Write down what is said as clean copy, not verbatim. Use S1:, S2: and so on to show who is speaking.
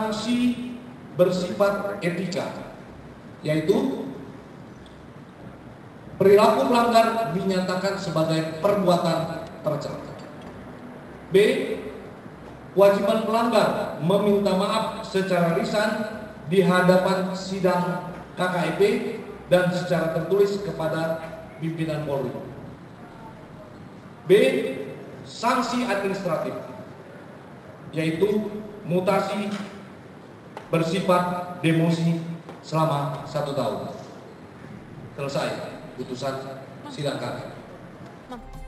S1: sanksi bersifat etika, yaitu perilaku pelanggar dinyatakan sebagai perbuatan tercela. B. Kewajiban pelanggar meminta maaf secara lisan di hadapan sidang KKEP dan secara tertulis kepada pimpinan Polri. B. Sanksi administratif, yaitu mutasi bersifat demosi selama 1 tahun. Selesai putusan sidang KKEP.